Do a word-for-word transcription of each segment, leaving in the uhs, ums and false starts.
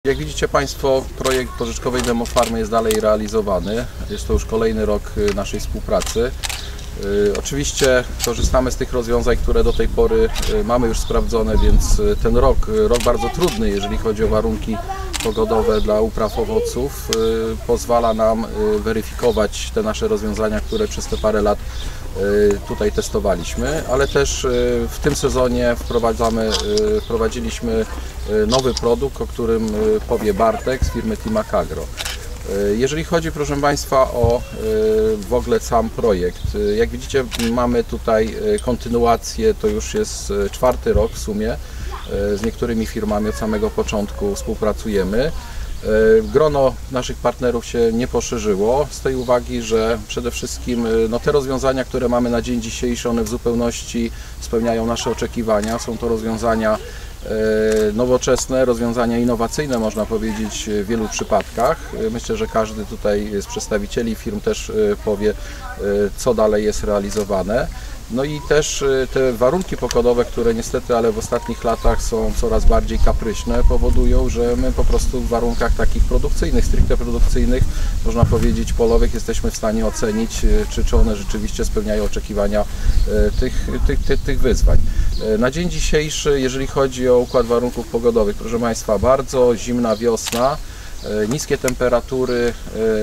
Jak widzicie Państwo, projekt pożyczkowej demofarmy jest dalej realizowany. Jest to już kolejny rok naszej współpracy. Oczywiście korzystamy z tych rozwiązań, które do tej pory mamy już sprawdzone, więc ten rok, rok bardzo trudny, jeżeli chodzi o warunki pogodowe dla upraw owoców, pozwala nam weryfikować te nasze rozwiązania, które przez te parę lat tutaj testowaliśmy, ale też w tym sezonie wprowadzamy, wprowadziliśmy nowy produkt, o którym powie Bartek z firmy Timac Agro. Jeżeli chodzi, proszę Państwa, o w ogóle sam projekt, jak widzicie, mamy tutaj kontynuację, to już jest czwarty rok w sumie, z niektórymi firmami od samego początku współpracujemy. Grono naszych partnerów się nie poszerzyło z tej uwagi, że przede wszystkim no, te rozwiązania, które mamy na dzień dzisiejszy, one w zupełności spełniają nasze oczekiwania. Są to rozwiązania nowoczesne, rozwiązania innowacyjne, można powiedzieć, w wielu przypadkach. Myślę, że każdy tutaj z przedstawicieli firm też powie, co dalej jest realizowane. No i też te warunki pogodowe, które niestety, ale w ostatnich latach są coraz bardziej kapryśne, powodują, że my po prostu w warunkach takich produkcyjnych, stricte produkcyjnych, można powiedzieć polowych, jesteśmy w stanie ocenić, czy, czy one rzeczywiście spełniają oczekiwania tych, tych, tych, tych wyzwań. Na dzień dzisiejszy, jeżeli chodzi o układ warunków pogodowych, proszę Państwa, bardzo zimna wiosna, niskie temperatury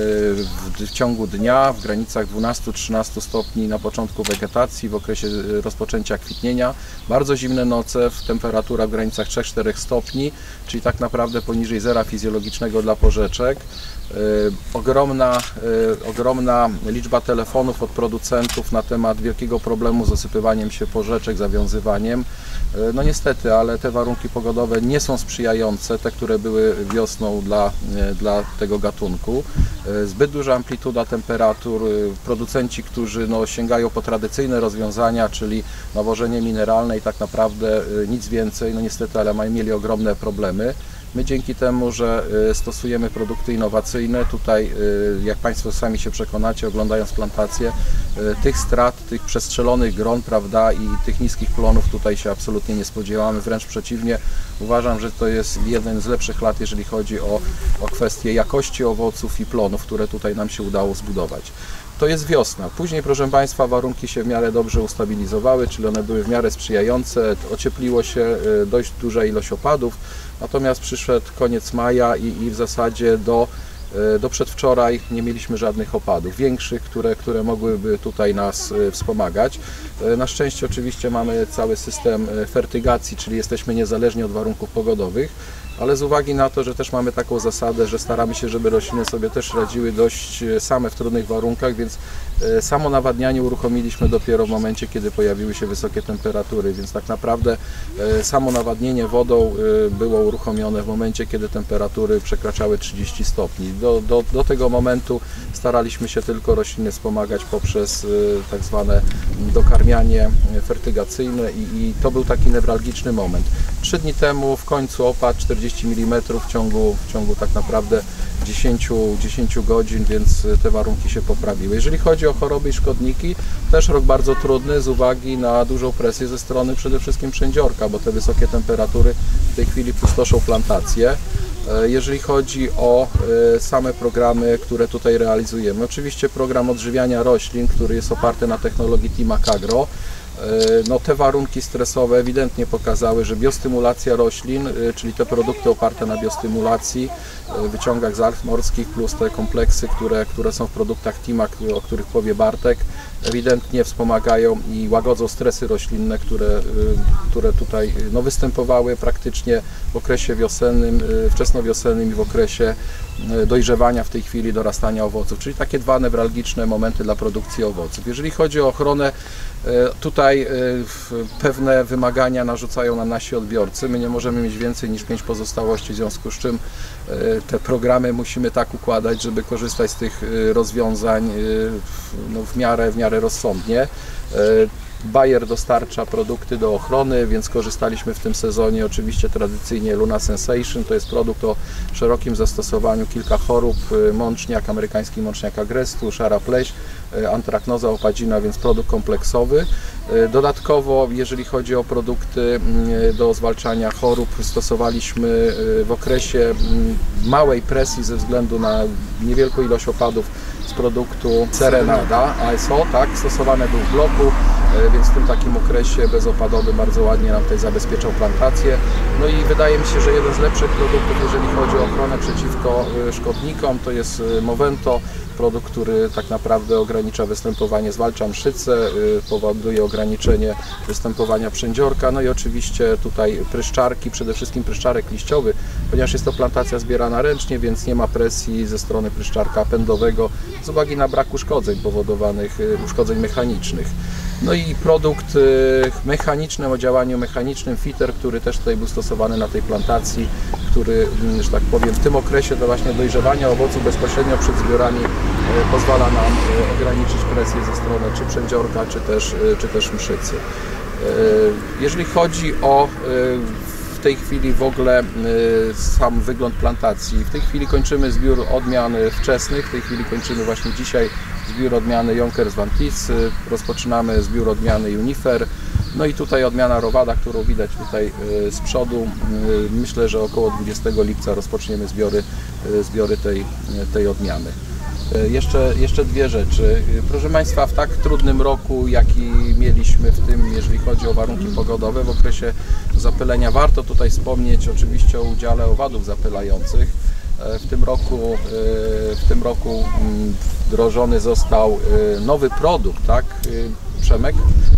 w ciągu dnia w granicach dwunastu do trzynastu stopni na początku wegetacji, w okresie rozpoczęcia kwitnienia, bardzo zimne noce w temperaturach w granicach trzech do czterech stopni, czyli tak naprawdę poniżej zera fizjologicznego dla porzeczek. Ogromna, ogromna liczba telefonów od producentów na temat wielkiego problemu z osypywaniem się porzeczek, zawiązywaniem. No niestety, ale te warunki pogodowe nie są sprzyjające, te, które były wiosną dla, dla tego gatunku. Zbyt duża amplituda temperatur, producenci, którzy no, sięgają po tradycyjne rozwiązania, czyli nawożenie mineralne i tak naprawdę nic więcej, no niestety, ale mają mieli ogromne problemy. My dzięki temu, że stosujemy produkty innowacyjne, tutaj jak Państwo sami się przekonacie, oglądając plantację, tych strat, tych przestrzelonych gron, prawda, i tych niskich plonów tutaj się absolutnie nie spodziewamy, wręcz przeciwnie, uważam, że to jest jeden z lepszych lat, jeżeli chodzi o, o kwestię jakości owoców i plonów, które tutaj nam się udało zbudować. To jest wiosna. Później, proszę Państwa, warunki się w miarę dobrze ustabilizowały, czyli one były w miarę sprzyjające, ociepliło się dość duża ilość opadów, natomiast przyszedł koniec maja i, i w zasadzie do, do przedwczoraj nie mieliśmy żadnych opadów większych, które, które mogłyby tutaj nas wspomagać. Na szczęście oczywiście mamy cały system fertygacji, czyli jesteśmy niezależni od warunków pogodowych, ale z uwagi na to, że też mamy taką zasadę, że staramy się, żeby rośliny sobie też radziły dość same w trudnych warunkach, więc samo nawadnianie uruchomiliśmy dopiero w momencie, kiedy pojawiły się wysokie temperatury, więc tak naprawdę samo nawadnienie wodą było uruchomione w momencie, kiedy temperatury przekraczały trzydzieści stopni. Do, do, do tego momentu staraliśmy się tylko rośliny wspomagać poprzez tak zwane dokarmianie fertygacyjne i, i to był taki newralgiczny moment. Trzy dni temu w końcu opadł czterdzieści milimetrów w ciągu, w ciągu tak naprawdę dziesięciu godzin, więc te warunki się poprawiły. Jeżeli chodzi o choroby i szkodniki, też rok bardzo trudny z uwagi na dużą presję ze strony przede wszystkim przędziorka, bo te wysokie temperatury w tej chwili pustoszą plantacje. Jeżeli chodzi o same programy, które tutaj realizujemy, oczywiście program odżywiania roślin, który jest oparty na technologii Timac Agro, no te warunki stresowe ewidentnie pokazały, że biostymulacja roślin, czyli te produkty oparte na biostymulacji, wyciągach z alg morskich plus te kompleksy, które, które są w produktach Timac, o których powie Bartek, ewidentnie wspomagają i łagodzą stresy roślinne, które, które tutaj no, występowały praktycznie w okresie wiosennym, wczesnowiosennym i w okresie dojrzewania, w tej chwili dorastania owoców, czyli takie dwa newralgiczne momenty dla produkcji owoców. Jeżeli chodzi o ochronę, tutaj pewne wymagania narzucają nam nasi odbiorcy. My nie możemy mieć więcej niż pięć pozostałości, w związku z czym te programy musimy tak układać, żeby korzystać z tych rozwiązań no, w miarę, w miarę rozsądnie. Bayer dostarcza produkty do ochrony, więc korzystaliśmy w tym sezonie oczywiście tradycyjnie Luna Sensation. To jest produkt o szerokim zastosowaniu, kilka chorób, mączniak, amerykański mączniak agrestu, szara pleś, antraknoza, opadzina, więc produkt kompleksowy. Dodatkowo, jeżeli chodzi o produkty do zwalczania chorób, stosowaliśmy w okresie małej presji ze względu na niewielką ilość opadów z produktu Serenada A S O, tak, stosowany był w bloku, więc w tym takim okresie bezopadowym bardzo ładnie nam tutaj zabezpieczał plantację. No i wydaje mi się, że jeden z lepszych produktów, jeżeli chodzi o ochronę przeciwko szkodnikom, to jest Movento, produkt, który tak naprawdę ogranicza występowanie, zwalcza mszycę, powoduje ograniczenie występowania przędziorka, no i oczywiście tutaj pryszczarki, przede wszystkim pryszczarek liściowy, ponieważ jest to plantacja zbierana ręcznie, więc nie ma presji ze strony pryszczarka pędowego z uwagi na brak uszkodzeń powodowanych, uszkodzeń mechanicznych. No i produkt mechaniczny o działaniu mechanicznym, Fitter, który też tutaj był stosowany na tej plantacji, który, że tak powiem, w tym okresie do właśnie dojrzewania owoców bezpośrednio przed zbiorami pozwala nam ograniczyć presję ze strony czy przędziorka, czy też, czy też mszycy. Jeżeli chodzi o w tej chwili w ogóle sam wygląd plantacji, w tej chwili kończymy zbiór odmian wczesnych, w tej chwili kończymy właśnie dzisiaj zbiór odmiany Jonkers Van Tis, rozpoczynamy zbiór odmiany Unifer, no i tutaj odmiana Rovada, którą widać tutaj z przodu. Myślę, że około dwudziestego lipca rozpoczniemy zbiory, zbiory tej, tej odmiany. Jeszcze, jeszcze dwie rzeczy. Proszę Państwa, w tak trudnym roku, jaki mieliśmy w tym, jeżeli chodzi o warunki pogodowe, w okresie zapylenia, warto tutaj wspomnieć oczywiście o udziale owadów zapylających. W tym roku, w tym roku wdrożony został nowy produkt, tak, Przemek.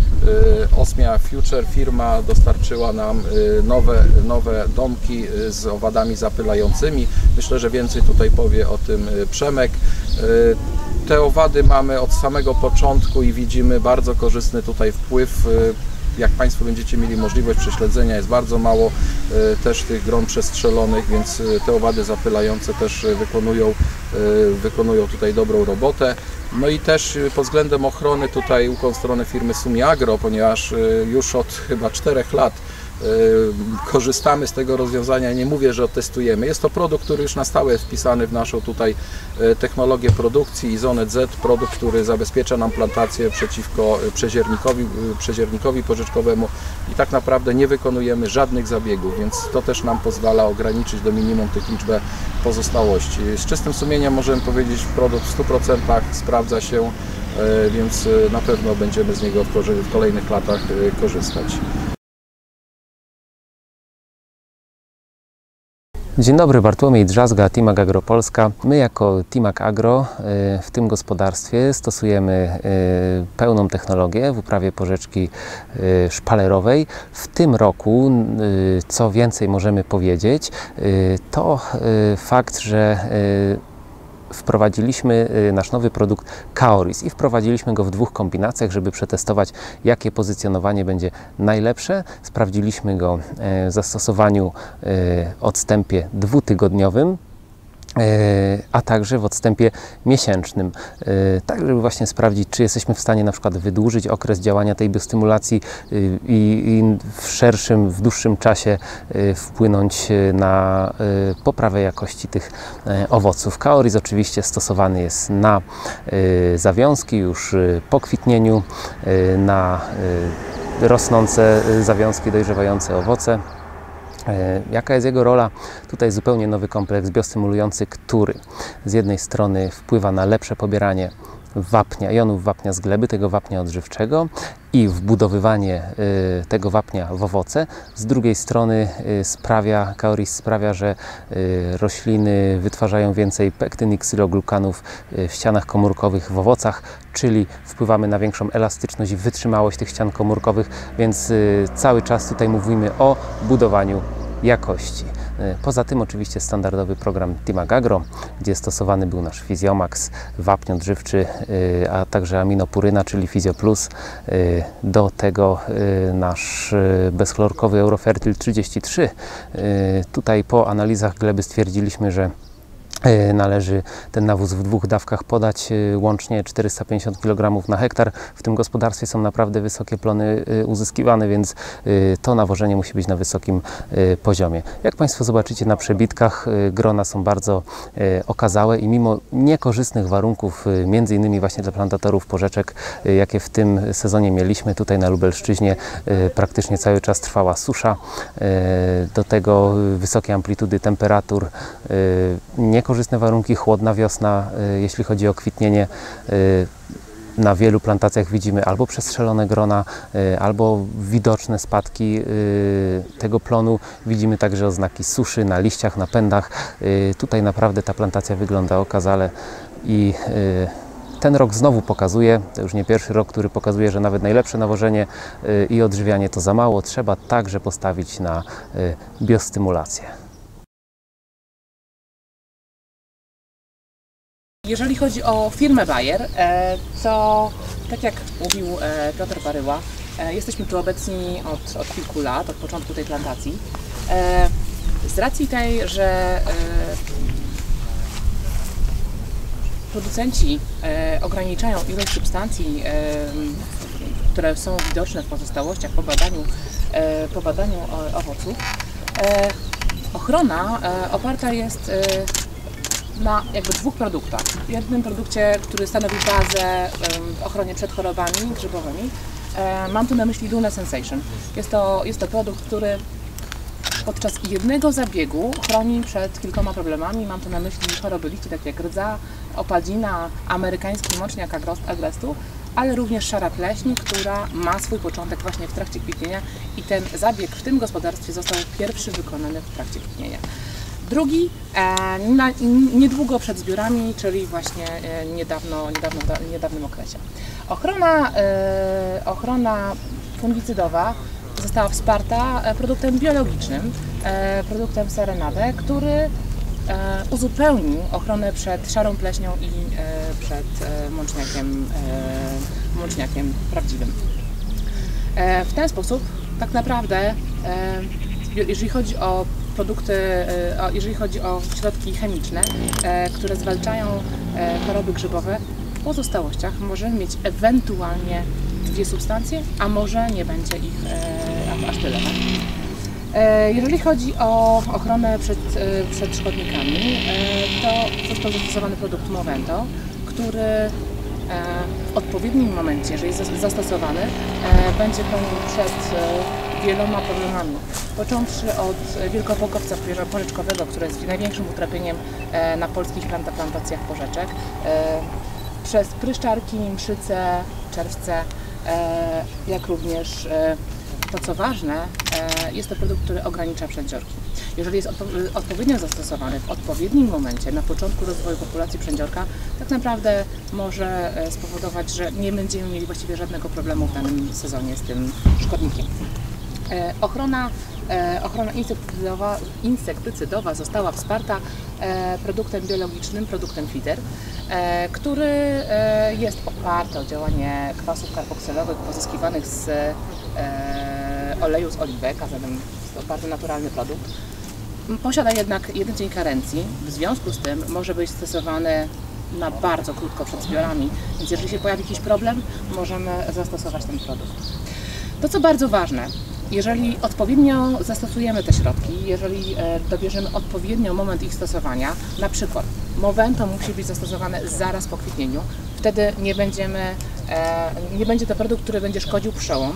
Osmia Future, firma dostarczyła nam nowe, nowe domki z owadami zapylającymi. Myślę, że więcej tutaj powie o tym Przemek. Te owady mamy od samego początku i widzimy bardzo korzystny tutaj wpływ. Jak Państwo będziecie mieli możliwość prześledzenia, jest bardzo mało też tych gron przestrzelonych, więc te owady zapylające też wykonują, wykonują tutaj dobrą robotę. No i też pod względem ochrony tutaj ukłon w stronę firmy Sumiagro, ponieważ już od chyba czterech lat korzystamy z tego rozwiązania, nie mówię, że testujemy. Jest to produkt, który już na stałe jest wpisany w naszą tutaj technologię produkcji Izonet Z, produkt, który zabezpiecza nam plantację przeciwko przeziernikowi, przeziernikowi porzeczkowemu i tak naprawdę nie wykonujemy żadnych zabiegów, więc to też nam pozwala ograniczyć do minimum tych liczbę pozostałości. Z czystym sumieniem możemy powiedzieć, produkt w stu procentach sprawdza się, więc na pewno będziemy z niego w kolejnych latach korzystać. Dzień dobry, Bartłomiej Drzazga, Timag Agro Polska. My jako Timag Agro w tym gospodarstwie stosujemy pełną technologię w uprawie porzeczki szpalerowej. W tym roku, co więcej możemy powiedzieć, to fakt, że wprowadziliśmy nasz nowy produkt Kaoris i wprowadziliśmy go w dwóch kombinacjach, żeby przetestować, jakie pozycjonowanie będzie najlepsze. Sprawdziliśmy go w zastosowaniu odstępie dwutygodniowym, a także w odstępie miesięcznym, tak żeby właśnie sprawdzić, czy jesteśmy w stanie na przykład wydłużyć okres działania tej biostymulacji i, i w szerszym, w dłuższym czasie wpłynąć na poprawę jakości tych owoców. Kaoris oczywiście stosowany jest na zawiązki już po kwitnieniu, na rosnące zawiązki, dojrzewające owoce. Jaka jest jego rola? Tutaj zupełnie nowy kompleks biostymulujący, który z jednej strony wpływa na lepsze pobieranie wapnia, jonów wapnia z gleby, tego wapnia odżywczego i wbudowywanie y, tego wapnia w owoce. Z drugiej strony y, sprawia, Kaoris sprawia, że y, rośliny wytwarzają więcej pektyny, ksyloglukanów y, w ścianach komórkowych w owocach, czyli wpływamy na większą elastyczność i wytrzymałość tych ścian komórkowych, więc y, cały czas tutaj mówimy o budowaniu jakości. Poza tym oczywiście standardowy program Timag Agro, gdzie stosowany był nasz Fizjomax, wapń odżywczy, a także aminopuryna, czyli Fizjo Plus. Do tego nasz bezchlorkowy Eurofertil trzydzieści trzy. Tutaj po analizach gleby stwierdziliśmy, że Należy ten nawóz w dwóch dawkach podać, łącznie czterysta pięćdziesiąt kilogramów na hektar. W tym gospodarstwie są naprawdę wysokie plony uzyskiwane, więc to nawożenie musi być na wysokim poziomie. Jak Państwo zobaczycie na przebitkach, grona są bardzo okazałe i mimo niekorzystnych warunków, między innymi właśnie dla plantatorów porzeczek, jakie w tym sezonie mieliśmy, tutaj na Lubelszczyźnie praktycznie cały czas trwała susza, do tego wysokie amplitudy temperatur, niekorzystne Korzystne warunki, chłodna wiosna, jeśli chodzi o kwitnienie. Na wielu plantacjach widzimy albo przestrzelone grona, albo widoczne spadki tego plonu. Widzimy także oznaki suszy na liściach, na pędach. Tutaj naprawdę ta plantacja wygląda okazale i ten rok znowu pokazuje, to już nie pierwszy rok, który pokazuje, że nawet najlepsze nawożenie i odżywianie to za mało. Trzeba także postawić na biostymulację. Jeżeli chodzi o firmę Bayer, to tak jak mówił Piotr Baryła, jesteśmy tu obecni od, od kilku lat, od początku tej plantacji. Z racji tej, że producenci ograniczają ilość substancji, które są widoczne w pozostałościach po badaniu, po badaniu owoców, ochrona oparta jest na jakby dwóch produktach. W jednym produkcie, który stanowi bazę w ochronie przed chorobami grzybowymi. Mam tu na myśli Luna Sensation. Jest to, jest to produkt, który podczas jednego zabiegu chroni przed kilkoma problemami. Mam tu na myśli choroby liści, takie jak rdza, opadzina, amerykański moczniak agrestu, ale również szara pleśń, która ma swój początek właśnie w trakcie kwitnienia i ten zabieg w tym gospodarstwie został pierwszy wykonany w trakcie kwitnienia. Drugi e, na, niedługo przed zbiorami, czyli właśnie e, niedawno, niedawno, w niedawnym okresie. Ochrona, e, ochrona fungicydowa została wsparta produktem biologicznym, e, produktem Serenade, który e, uzupełnił ochronę przed szarą pleśnią i e, przed e, mączniakiem, e, mączniakiem prawdziwym. E, w ten sposób tak naprawdę, e, jeżeli chodzi o produkty, jeżeli chodzi o środki chemiczne, które zwalczają choroby grzybowe, w pozostałościach możemy mieć ewentualnie dwie substancje, a może nie będzie ich aż tyle. Jeżeli chodzi o ochronę przed, przed szkodnikami, to został zastosowany produkt Movento, który w odpowiednim momencie, jeżeli jest zastosowany, będzie chronił przed wieloma problemami. Począwszy od wielkopokowca porzeczkowego, który jest największym utrapieniem na polskich plantacjach porzeczek, przez pryszczarki, mszyce, czerwce, jak również, to co ważne, jest to produkt, który ogranicza przędziorki. Jeżeli jest odpo odpowiednio zastosowany w odpowiednim momencie, na początku rozwoju populacji przędziorka, tak naprawdę może spowodować, że nie będziemy mieli właściwie żadnego problemu w danym sezonie z tym szkodnikiem. E, ochrona, e, ochrona insektycydowa, insektycydowa została wsparta e, produktem biologicznym, produktem Fider, e, który e, jest oparty o działanie kwasów karboksylowych pozyskiwanych z e, oleju z oliwek, a zatem jest oparty naturalny produkt. Posiada jednak jeden dzień karencji, w związku z tym może być stosowany na bardzo krótko przed zbiorami, więc jeżeli się pojawi jakiś problem, możemy zastosować ten produkt. To co bardzo ważne, jeżeli odpowiednio zastosujemy te środki, jeżeli dobierzemy odpowiednio moment ich stosowania, na przykład Movento musi być zastosowane zaraz po kwitnieniu, wtedy nie, będziemy, nie będzie to produkt, który będzie szkodził pszczołom,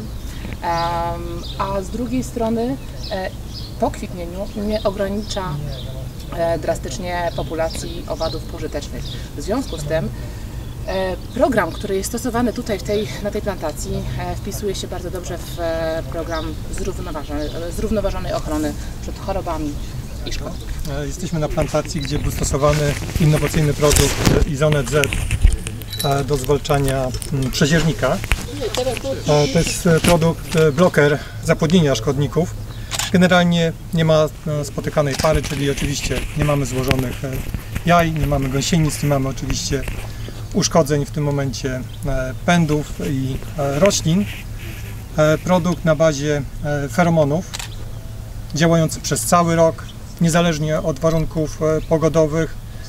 a z drugiej strony po kwitnieniu nie ogranicza drastycznie populacji owadów pożytecznych. W związku z tym program, który jest stosowany tutaj w tej, na tej plantacji, wpisuje się bardzo dobrze w program zrównoważonej, zrównoważonej ochrony przed chorobami i szkodnikami. Jesteśmy na plantacji, gdzie był stosowany innowacyjny produkt Izonet Z do zwalczania przezierznika. To jest produkt bloker zapłodnienia szkodników. Generalnie nie ma spotykanej pary, czyli oczywiście nie mamy złożonych jaj, nie mamy gąsienic, nie mamy oczywiście uszkodzeń w tym momencie pędów i roślin. Produkt na bazie feromonów, działający przez cały rok, niezależnie od warunków pogodowych.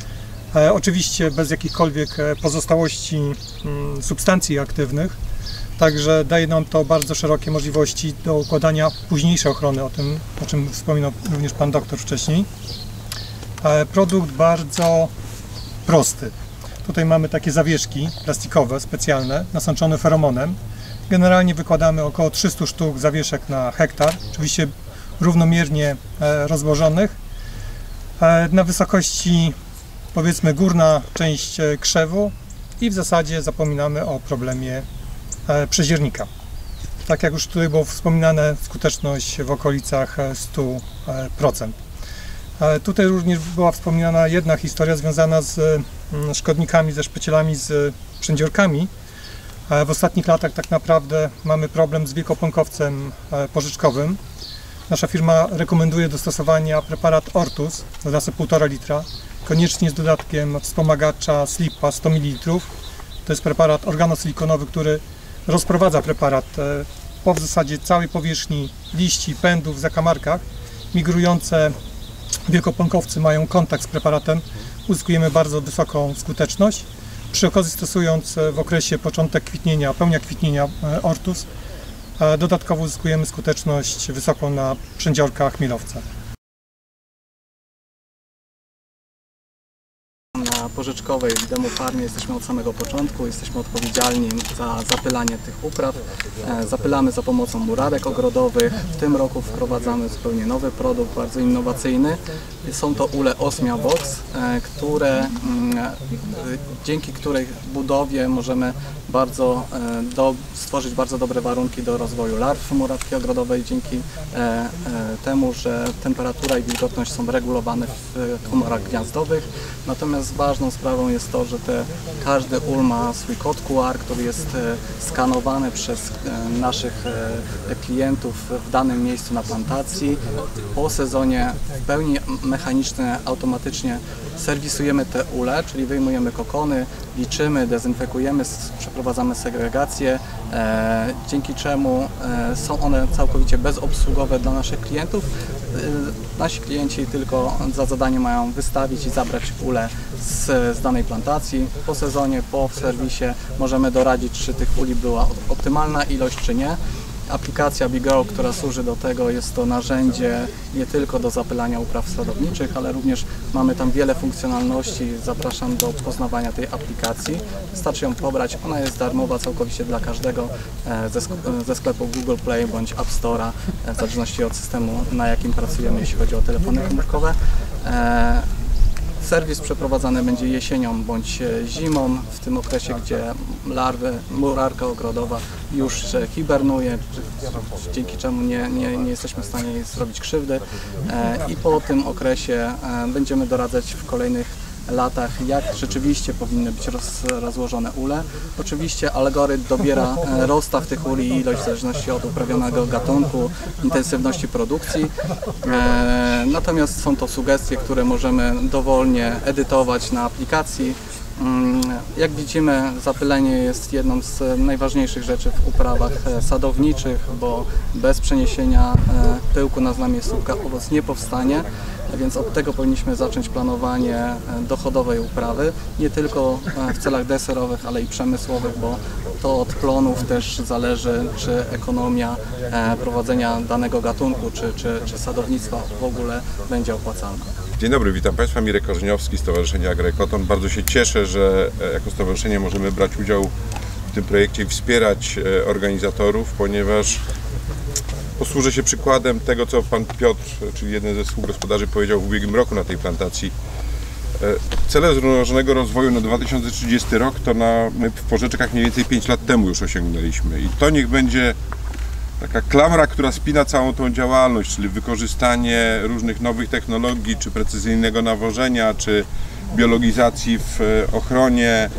E, oczywiście bez jakichkolwiek pozostałości mm, substancji aktywnych, także daje nam to bardzo szerokie możliwości do układania późniejszej ochrony, o tym, o czym wspominał również Pan doktor wcześniej. E, produkt bardzo prosty. Tutaj mamy takie zawieszki plastikowe, specjalne, nasączone feromonem. Generalnie wykładamy około trzysta sztuk zawieszek na hektar, oczywiście równomiernie e, rozłożonych. E, na wysokości, powiedzmy, górna część krzewu i w zasadzie zapominamy o problemie e, przeziernika. Tak jak już tutaj było wspominane, skuteczność w okolicach sto procent. E, tutaj również była wspomniana jedna historia związana z mm, szkodnikami, ze szpecielami, z przędziorkami. W ostatnich latach tak naprawdę mamy problem z wielkopąkowcem porzeczkowym. Nasza firma rekomenduje do stosowania preparat Ortus w dawce półtora litra, koniecznie z dodatkiem wspomagacza Slipa sto mililitrów. To jest preparat organosilikonowy, który rozprowadza preparat po w zasadzie całej powierzchni liści, pędów, w zakamarkach. Migrujące wielkopąkowcy mają kontakt z preparatem, uzyskujemy bardzo wysoką skuteczność. Przy okazji stosując w okresie początek kwitnienia, pełnia kwitnienia Ortus, dodatkowo uzyskujemy skuteczność wysoką na przędziorkach chmielowca. Na Porzeczkowej w Demofarmie jesteśmy od samego początku, jesteśmy odpowiedzialni za zapylanie tych upraw. Zapylamy za pomocą murarek ogrodowych. W tym roku wprowadzamy zupełnie nowy produkt, bardzo innowacyjny. Są to ule Osmia Box, które, dzięki której budowie możemy bardzo do, stworzyć bardzo dobre warunki do rozwoju larw murawki ogrodowej, dzięki temu, że temperatura i wilgotność są regulowane w komorach gniazdowych. Natomiast ważną sprawą jest to, że te, każdy ul ma swój kod Q R, który jest skanowany przez naszych klientów w danym miejscu na plantacji. Po sezonie w pełni mechanicznie, automatycznie serwisujemy te ule, czyli wyjmujemy kokony, liczymy, dezynfekujemy, przeprowadzamy segregację, e, dzięki czemu e, są one całkowicie bezobsługowe dla naszych klientów. E, nasi klienci tylko za zadanie mają wystawić i zabrać ule z, z danej plantacji. Po sezonie, po serwisie możemy doradzić, czy tych uli była optymalna ilość, czy nie. Aplikacja BeGrow, która służy do tego, jest to narzędzie nie tylko do zapylania upraw sadowniczych, ale również mamy tam wiele funkcjonalności. Zapraszam do poznawania tej aplikacji. Wystarczy ją pobrać, ona jest darmowa całkowicie dla każdego ze, ze sklepu Google Play bądź App Store'a, w zależności od systemu, na jakim pracujemy, jeśli chodzi o telefony komórkowe. Serwis przeprowadzany będzie jesienią bądź zimą, w tym okresie, gdzie larwy, murarka ogrodowa już hibernuje, dzięki czemu nie, nie, nie jesteśmy w stanie jej zrobić krzywdy. I po tym okresie będziemy doradzać w kolejnych latach, jak rzeczywiście powinny być roz, rozłożone ule. Oczywiście algorytm dobiera rozstaw tych uli i ilość w zależności od uprawionego gatunku, intensywności produkcji. E, natomiast są to sugestie, które możemy dowolnie edytować na aplikacji. Jak widzimy, zapylenie jest jedną z najważniejszych rzeczy w uprawach sadowniczych, bo bez przeniesienia pyłku na znamie słupka owoc nie powstanie, więc od tego powinniśmy zacząć planowanie dochodowej uprawy, nie tylko w celach deserowych, ale i przemysłowych, bo to od plonów też zależy, czy ekonomia prowadzenia danego gatunku, czy, czy, czy sadownictwa w ogóle będzie opłacalna. Dzień dobry, witam Państwa, Mirek Korzeniowski, Stowarzyszenie Agroekoton. Bardzo się cieszę, że jako stowarzyszenie możemy brać udział w tym projekcie i wspierać organizatorów, ponieważ posłużę się przykładem tego, co Pan Piotr, czyli jeden ze współgospodarzy, powiedział w ubiegłym roku na tej plantacji. Cele zrównoważonego rozwoju na dwa tysiące trzydziesty rok to na, my w Porzeczkach mniej więcej pięć lat temu już osiągnęliśmy i to niech będzie taka klamra, która spina całą tą działalność, czyli wykorzystanie różnych nowych technologii, czy precyzyjnego nawożenia, czy biologizacji w ochronie,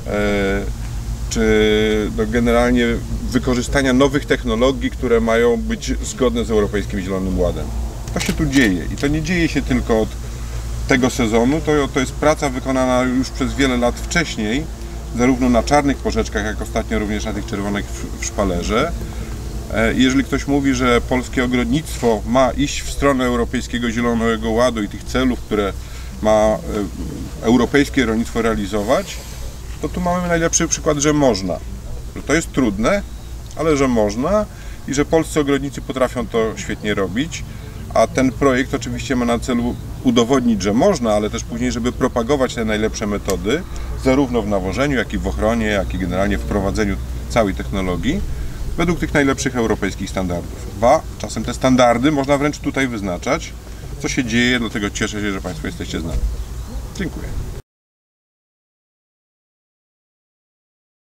czy no generalnie wykorzystania nowych technologii, które mają być zgodne z Europejskim Zielonym Ładem. To się tu dzieje i to nie dzieje się tylko od tego sezonu, to, to jest praca wykonana już przez wiele lat wcześniej, zarówno na czarnych porzeczkach, jak ostatnio również na tych czerwonych w, w szpalerze. Jeżeli ktoś mówi, że polskie ogrodnictwo ma iść w stronę Europejskiego Zielonego Ładu i tych celów, które ma europejskie rolnictwo realizować, to tu mamy najlepszy przykład, że można. Że to jest trudne, ale że można i że polscy ogrodnicy potrafią to świetnie robić. A ten projekt oczywiście ma na celu udowodnić, że można, ale też później, żeby propagować te najlepsze metody, zarówno w nawożeniu, jak i w ochronie, jak i generalnie w wprowadzeniu całej technologii, według tych najlepszych europejskich standardów. Ba, czasem te standardy można wręcz tutaj wyznaczać, co się dzieje, dlatego cieszę się, że Państwo jesteście z nami. Dziękuję.